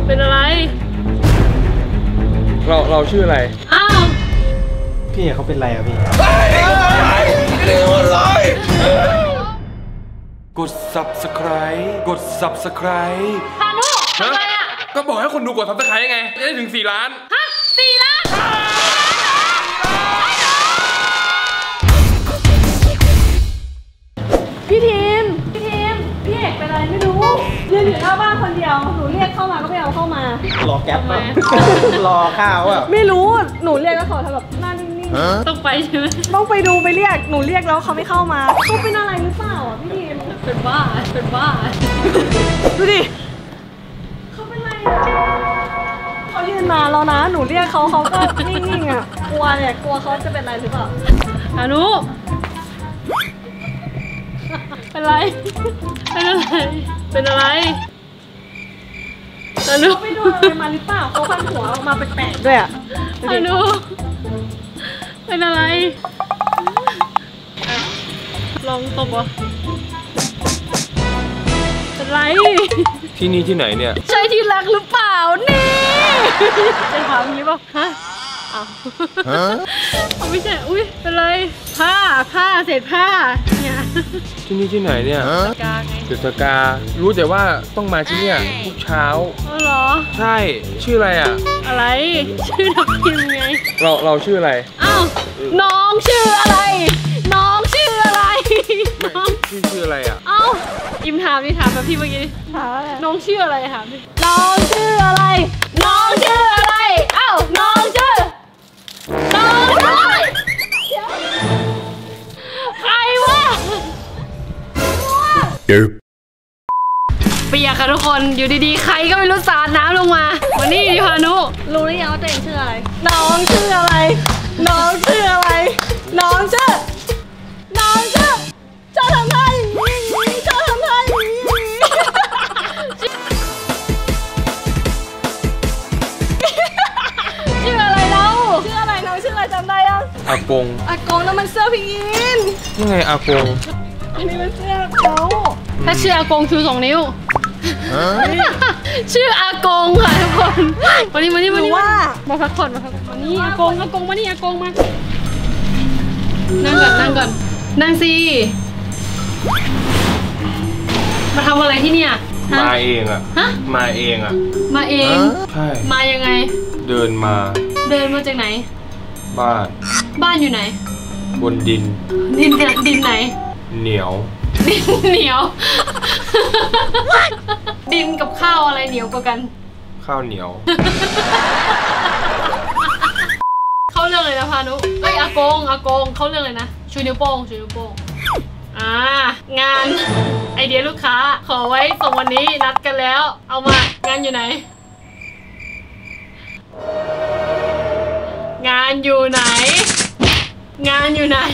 เป็นอะไรเราชื่ออะไรอ้าวพี่เขาเป็นไรอะพี่กด subscribe กด subscribe พานุทำไมอะก็บอกให้คนดูกด subscribe ไงจะได้ถึง4 ล้านฮะ4 ล้านพี่ทีมพี่เอกเป็นอะไรไม่รู้ยืนอยู่หน้าบ้านคนเดียวหนูเรียกเข้ามาก็ไม่เอาเข้ามารอแก๊ปรอข้าวอะไม่รู้หนูเรียกแล้วเขาทำแบบหน้านิ่งๆต้องไปใช่ไหมต้องไปดูไปเรียกหนูเรียกแล้วเขาไม่เข้ามาเขาเป็นอะไรหรือเปล่าอ่ะพี่ทีมเป็นบ้าดูดิเขาเป็นอะไรอ่ะเขายืนนานแล้วนะหนูเรียกเขาก็นิ่งๆอ่ะกลัวเขาจะเป็นอะไรหรือเปล่าอนุเป็นอะไรอนุไปดูอะไรมาหรือเปล่าเขาพันหัวออกมาแปลกๆด้วยอ่ะอนุเป็นอะไรลองตบอ่ะเป็นไรที่นี่ที่ไหนเนี่ยใช่ที่รักหรือเปล่านี่จะถามงี้ป่ะฮะอ้าวไม่ใช่อุ้ยเป็นไรผ้าเศษผ้าเนี่ยที่นี่ที่ไหนเนี่ยสกาไงสการู้แต่ว่าต้องมาที่เนี่ยทุกเช้าอ๋อเหรอใช่ชื่ออะไรอ่ะอะไรชื่อทับทิมไงเราชื่ออะไรอ้าวน้องชื่ออะไรน้องชื่ออะไรชื่ออะไรอ่ะเอ้าอิมถามแบบพี่เมื่อกี้ถามอะไรน้องชื่ออะไรถามน้องชื่ออะไรน้องชื่ออะไรเอ้าน้องชื่อใครวะเปียกค่ะทุกคนอยู่ดีๆใครก็ไม่รู้สาดน้ำลงมาวันนี้ดิพานุรู้หรือยังว่าตัวเองชื่ออะไรน้องชื่ออะไรน้องชื่ออะไรน้องชื่อชอบทำท่าอย่างนี้ชอบทำท่าอย่างนี้ชื่ออะไรเราชื่ออะไรน้องชื่ออะไรจำได้ยังอากงนั่นมันเสื้อพิงนี่ไงอากงอันนี้มันเสื้อเขาถ้าชื่ออากงชู2 นิ้วชื่ออากงค่ะทุกคนวันนี้มาพักผ่อนวันนี้อากงมานี่อากงมานั่งก่อนนั่งสิมาทำอะไรที่เนี่ยมาเองอะมาเองใช่มายังไงเดินมาจากไหนบ้านอยู่ไหนบนดินไหนเหนียวดินกับข้าวอะไรเหนียวกว่ากันข้าวเหนียวเข้าเรื่องเลยนะพานุเอ้ยอากงเข้าเรื่องเลยนะชูนิ้วโป้งงานไอเดียลูกค้าขอไว้ส่งวันนี้นัดกันแล้วเอามางานอยู่ไหนอากงานอยู่ไหน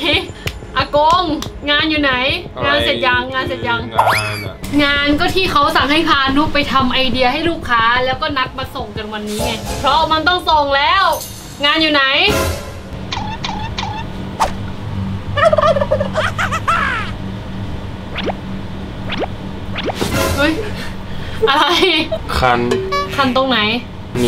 งานเสร็จยังงานก็ที่เขาสั่งให้พานุไปทำไอเดียให้ลูกค้าแล้วก็นัดมาส่งกันวันนี้ไงเพราะมันต้องส่งแล้วงานอยู่ไหนเฮ้ยอะไรคันตรงไหนนี่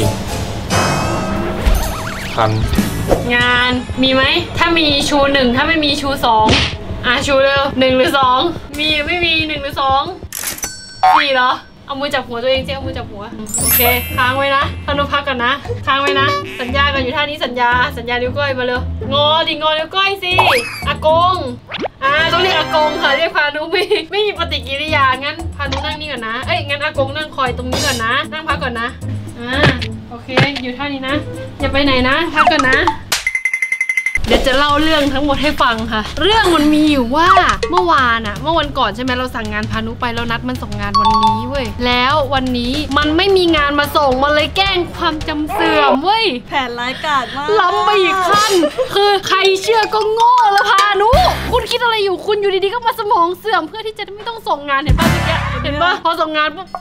คันงานมีไหมถ้ามีชู1ถ้าไม่มีชู2ชูเร็ว1หรือ2มีไม่มี1หรือ2 4เหรอเอามือจับหัวตัวเองเอามือจับหัวโอเคค้างไว้นะพานุพักก่อนนะค้างไว้นะสัญญากันอยู่ท่านี้สัญญานิ้วก้อยมาเร็วงอนิ้วก้อยสิอากงต้องเรียกอากงค่ะเรียกพานุไม่มีปฏิกิริยางั้นพานุนั่งนี่ก่อนนะงั้นอากงนั่งคอยตรงนี้ก่อนนะนั่งพักก่อนนะโอเคอยู่ท่านี้นะอย่าไปไหนนะพักก่อนนะเดี๋ยวจะเล่าเรื่องทั้งหมดให้ฟังค่ะเรื่องมันมีอยู่ว่าเมื่อวันก่อนใช่ไหมเราสั่งงานพานุไปแล้วนัดมันส่งงานวันนี้เว้ยแล้ววันนี้มันไม่มีงานมาส่งมันเลยแกล้งความจำเสื่อมเว้ยแผนร้ายกาจมากล้ำไปอีกขั้นคือใครเชื่อก็โง่ละพานุคุณคิดอะไรอยู่คุณอยู่ดีๆก็มาสมองเสื่อมเพื่อที่จะไม่ต้องส่งงานเห็นป่ะเมื่อกี้เห็นป่ะพอส่งงานปุ๊บ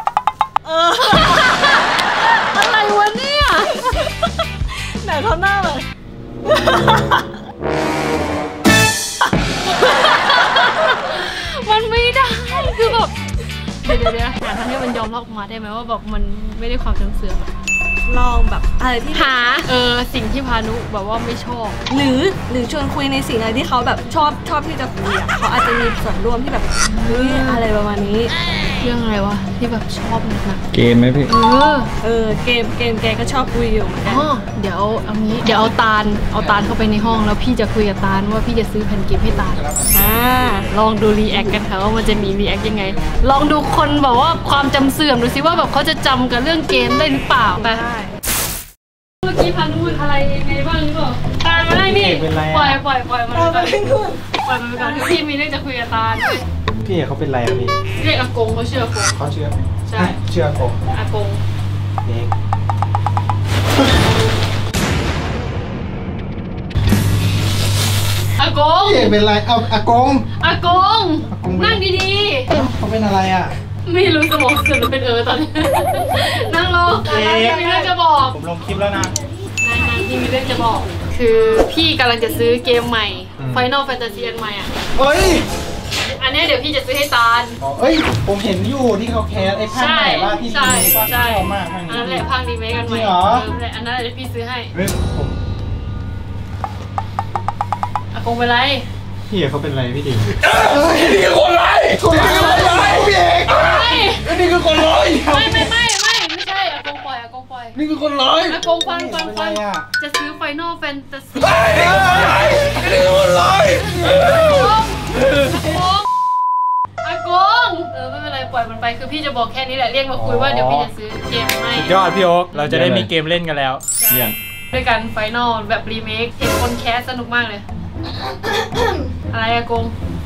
อะไรวะเนี่ยไหนทำหน้าเลยมันไม่ได้คือแบบเดี๋ยวหาทางให้มันยอมำลับมาได้ไหมว่าแบบมันไม่ได้ความจำเสื่อมลองแบบอะไรที่หาสิ่งที่พานุแบบว่าไม่ชอบหรือชวนคุยในสิ่งอะไรที่เขาแบบชอบที่จะคุยอ่ะเขาอาจจะมีส่วนร่วมที่แบบอะไรประมาณนี้เรื่องอะไรวะที่แบบชอบหนักเกมไหมพี่เกมแกก็ชอบคุยอยู่เหมือนกันเดี๋ยวเอาตาลเข้าไปในห้องแล้วพี่จะคุยกับตาลว่าพี่จะซื้อแผ่นเกมให้ตาลลองดูรีแอคกันค่ะว่ามันจะมีรีแอคยังไงลองดูคนบอกว่าความจำเสื่อมดูสิว่าแบบเขาจะจำกับเรื่องเกมได้หรือเปล่าไปเมื่อกี้พานุอะไรยังไงบ้างหรือเปล่าตาลมาได้นี่ปล่อยมันไปก่อนปล่อยมันไปก่อนพี่มีเรื่องจะคุยกับตาลด้วยพี่เขาเป็นไรอะพี่เรียกอากงเขาเชื่ออากงเขาเชื่อใช่เชื่ออากงเด็กอากงพี่เป็นไรเอาอากงนั่งดีๆเขาเป็นอะไรอะไม่รู้สมองเสื่อมหรือเป็นตอนนี้นั่งลงมีเรื่องจะบอกผมลงคลิปแล้วนะพี่มีเรื่องจะบอกคือพี่กำลังจะซื้อเกมใหม่ Final Fantasy อันใหม่อ่ะเฮ้ยอันนี้เดี๋ยวพี่จะซื้อให้ตาลผมเห็นอยู่ที่เขาแคสไอ้ภาคใหม่ว่าที่รีเมคว่าชอบมากอันนั้นแหละภาครีเมคกันใหม่อันนั้นเดี๋ยวพี่ซื้อให้อากงเป็นไรพี่เขาเป็นไรพี่ดินี่คือคนร้ายพี่เอกนี่คือคนร้ายไม่ใช่อากงปล่อยนี่คือคนร้ายอากงฟังจะซื้อ Final Fantasy นี่คือคนร้ายอากงไม่เป็นไรปล่อยมันไปคือพี่จะบอกแค่นี้แหละเรียกมาคุยว่าเดี๋ยวพี่จะซื้อเกมให้สุดยอดพี่โอ๊คเราจะได้มีเกมเล่นกันแล้วด้วยกัน Final แบบรีเมคเห็นคนแคสสนุกมากเลยอะไรอากง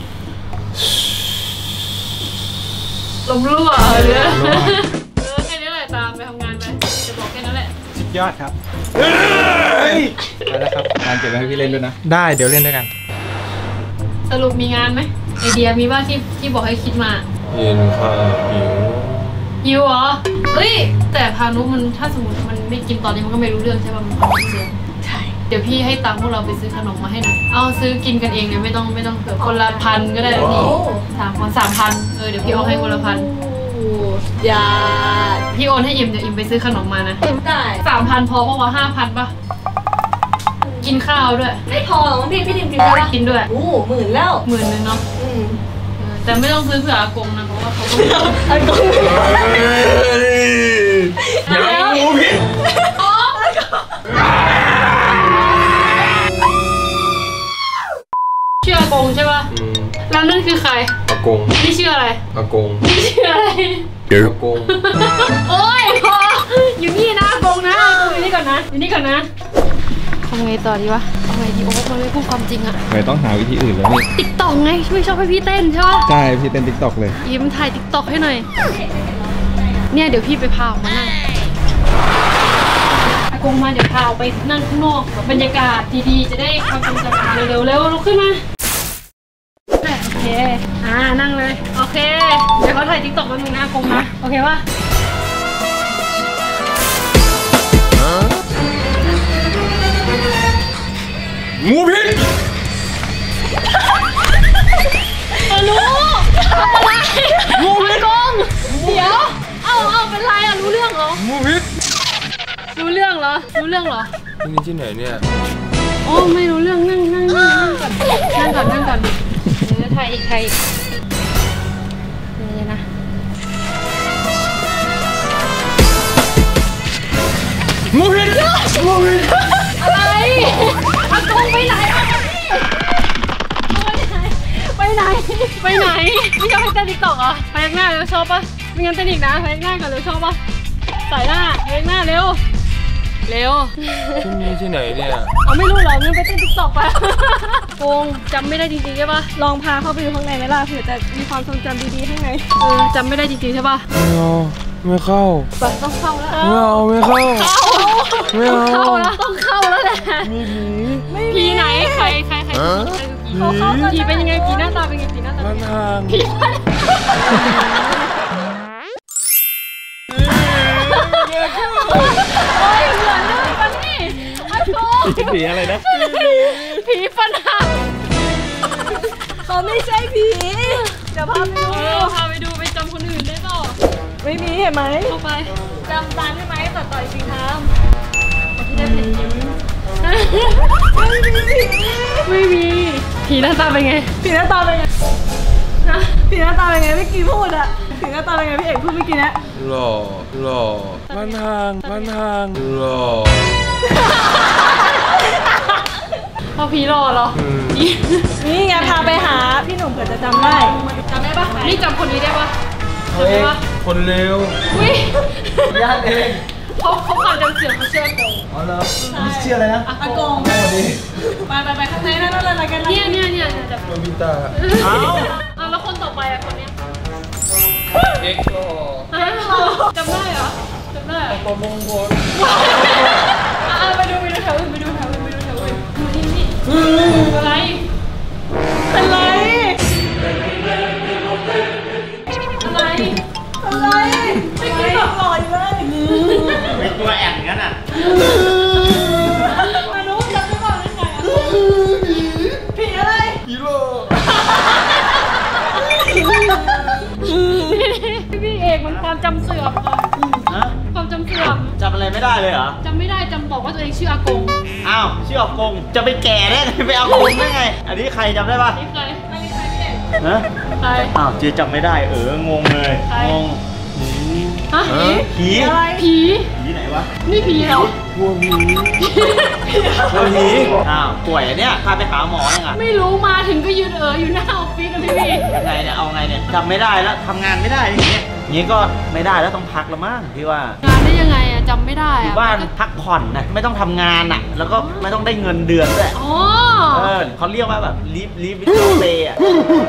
ลมรั่วหรือแค่นี้แหละตามไปทำงานไปจะบอกแค่นั้นแหละสุดยอดครับไปแล้วครับงานเก็บไว้ให้พี่เล่นด้วยนะได้เดี๋ยวเล่นด้วยกันสรุปมีงานไหมไอเดียมีบ้างที่บอกให้คิดมาหิวค่ะหิวเหรอแต่พานุมันถ้าสมมติมันไม่กินตอนนี้มันก็ไม่รู้เรื่องใช่ป่ะมันความเสื่อมใช่เดี๋ยวพี่ให้ตังค์พวกเราไปซื้อขนมมาให้หน่อยเอาซื้อกินกันเองเนี่ยไม่ต้องเผื่อคนละ1,000ก็ได้พี่3,000เดี๋ยวพี่เอาให้คนละ1,000 อย่าพี่โอนให้อิ่มเดี๋ยวอิ่มไปซื้อขนมมานะได้ 3,000พอเพราะว่า5,000ป่ะกินข้าวด้วยไม่พอหรอกพี่ดิมกินได้ป่ะกินด้วย 10,000แล้ว 10,000เนาะแต่ไม่ต้องซื้อเผื่ออากงนะเพราะว่าเขาอากงอย่างูผิดชื่ออากงใช่ป่ะแล้วนั่นคือใครอากงนี่ชื่ออะไรอากงนี่ชื่ออะไรอากงโอ้ยพออยู่นี่นะอากงนะอยู่นี่ก่อนนะทำไงต่อดีวะทำไงดีโอ๊คมันไม่พูดความจริงอะไม่ต้องหาวิธีอื่นแล้วนี่ติ๊กต็อกไงไม่ชอบให้พี่เต้นใช่ป่ะใช่พี่เต้นติ๊กต็อกเลยยิ้มถ่ายติ๊กต็อกให้หน่อยเนี่ยเดี๋ยวพี่ไปพาออกมานั่งอากงมาเดี๋ยวพาออกไปนั่งข้างนอกบรรยากาศดีๆจะได้ความจำเร็วลุกขึ้นมาโอเคนั่งเลยโอเคเดี๋ยวเขาถ่ายติ๊กต็อกแป๊บนึงนะอากงนะโอเคป่ะงูพิษรู้อะไรงูพิษกงเดี๋ยวเอาเป็นไรรู้เรื่องเหรองูพิษรู้เรื่องเหรอนี่ที่ไหนเนี่ยโอ้ไม่รู้เรื่องนั่งก่อนไทยอีกนี่นะงูพิษอะไรอากงไปไหนไม่ชอบให้เต้นติ๊กต็อกเหรอพยักหน้าเร็วชอบปะไม่งั้นเต้นอีกนะพยักหน้าก่อนเร็วชอบปะใส่หน้าพยักหน้าเร็วที่นี่ที่ไหนเนี่ยไม่รู้หรองั้นไปเต้นติ๊กต็อกไปโกงจำไม่ได้จริงๆใช่ปะลองพาเข้าไปดูข้างในไหมล่ะเผื่อจะมีความทรงจำดีๆข้างในจำไม่ได้จริงๆใช่ปะไม่เข้าต้องเข้าแล้วไม่เข้าต้องเข้าแล้วแหละมีผีไหนใครผีเป็นยังไงผีหน้าตาเป็นยังไงผีหน้าตาผีผีอะไรนะผีฟันหักเขาไม่ใช่ผีเดี๋ยวพาไปดูไปจำคนอื่นได้ต่อไม่มีเห็นไหมเข้าไปจำตาได้ไหมต่อยจริงทำที่ได้เป็นยิ้มไม่มีผีหน้าตาเป็นไงผีหน้าตาเป็นไงนะผีหน้าตาเป็นไงเมื่อกี้พูดอะผีหน้าตาเป็นไงพี่เอกพูดเมื่อกี้นะหล่อมันห่างหล่อพอผีหล่อเหรอนี่ไงพาไปหาพี่หนุ่มเผื่อจะจำได้จำได้ปะนี่จำคนนี้ได้ปะเฮ้ยคนเร็วอุ้ยญาติเองเขาความจำเสื่อมเขาเชื่อโกงอ๋อเหรอเชื่ออะไรนะอากงสวัสดีไปข้างในนั่นอะไรกันเนี่ยจะโนบิตะเอาแล้วคนต่อไปอะคนเนี้ยเอ็กโซจำได้เหรอจำได้เหรอตัวมงคลไปดูแถวอื่นมาที่นี่อะไรเป็นไรอะไรไม่คิดหลอกหลอนเลยเป็นตัวแอบงั้นอ่ะมานุจำได้ป่าวนั่นไงผีอะไรฮีโร่พี่เอกมันความจำเสื่อมฮะความจำเสื่อมจำอะไรไม่ได้เลยเหรอจำไม่ได้จำบอกว่าตัวเองชื่ออากงอ้าวชื่ออากงจะไปแก่ได้ไงไปเอากงได้ไง อันนี้ใครจำได้ปะนี่ใครฮะใครอ้าวเจ๊จำไม่ได้งงเลยใครงงฮะผีอะไรผีผีไหนวะนี่ผีเหรอกลัวผีอ้าวป่วยอะเนี่ยพาไปหาหมอยังอ่ะไม่รู้มาถึงก็ยืนอยู่หน้าออฟฟิศนะพี่ยังไงเนี่ยเอาไงเนี่ยจำไม่ได้แล้วทำงานไม่ได้อย่างเงี้ยอย่างงี้ก็ไม่ได้แล้วต้องพักแล้วมั้งพี่ว่างานได้ยังไงอะจำไม่ได้อยู่อะบ้านพักผ่อนนะไม่ต้องทำงานอ่ะ แล้วก็ไม่ต้องได้เงินเดือนด้วยอ๋อเขาเรียกว่าแบบลีฟวิดเตย์อ่ะ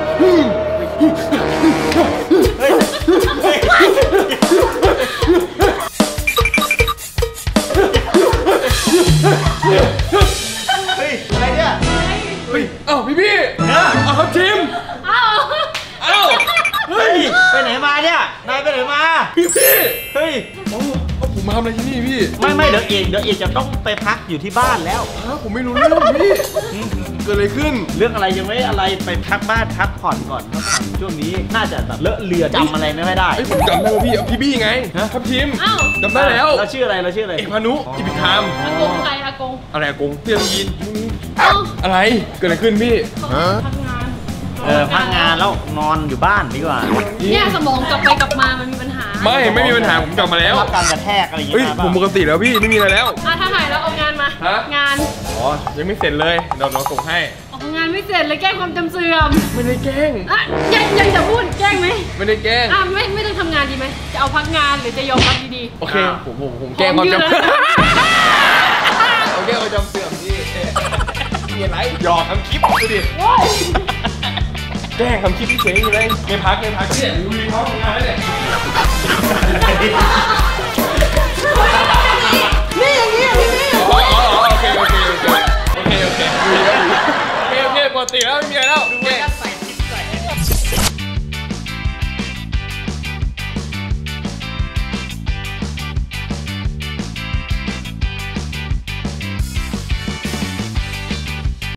เฮ้ยอะไรเนี่ยเฮ้ยเอ้าพี่เนี่ยเอาครับทีมเอ้าเอ้าเฮ้ยไปไหนมาเนี่ยนายไปไหนมาพี่เฮ้ยเอาผมมาทำอะไรที่นี่พี่ไม่เดี๋ยวเอกจะต้องไปพักอยู่ที่บ้านแล้วอ้าวผมไม่รู้เรื่องพี่เกิดอะไรขึ้นเรื่องอะไรยังไม่อะไรไปพักบ้านพักผ่อนก่อนพักผ่อนช่วงนี้น่าจะแบบเลอะเลือนจำอะไรไม่ได้ไอ้ยผมจำได้ว่าพี่เอาพี่บี้ไงฮะครับทีมเอ้าจำได้แล้วเราชื่ออะไรเอกพานุกิปิคามอากงใครอากงอะไรอะกงเตี้ยยีนเอ้าอะไรเกิดอะไรขึ้นพี่ทำงานพักงานแล้วนอนอยู่บ้านดีกว่าเนี่ยสมองกลับไปกลับมามันมีปัญหาไม่มีปัญหาผมกลับมาแล้วรับการกระแทกอะไรอย่างเฮ้ยเงี้ยผมปกติแล้วพี่ไม่มีอะไรแล้วถ้าหายแล้วเอางานมาฮะงานอ๋อยังไม่เสร็จเลยเดี๋ยวเราส่งให้ออกงานไม่เสร็จเลยแก้ความจำเสื่อมไม่ได้แกล้งอ่ะยังจะพูดแกล้งไหมไม่ได้แกล้งไม่ต้องทำงานดีไหมจะเอาพักงานหรือจะยอมรับดีโอเคผมแกล้งความจำผมยืนแล้วนะโอเคความจำเสื่อมพี่มีอะไรหยอกทำคลิปดูดิๆโว้ยแกล้งทำคลิปเฉยๆเลยเกมพักเนี่ยดูรีพอร์ตงานแล้วเนี่ยนี่อย่างนี้พี่อ๋อโอเคปกติแล้วไม่มีอะไร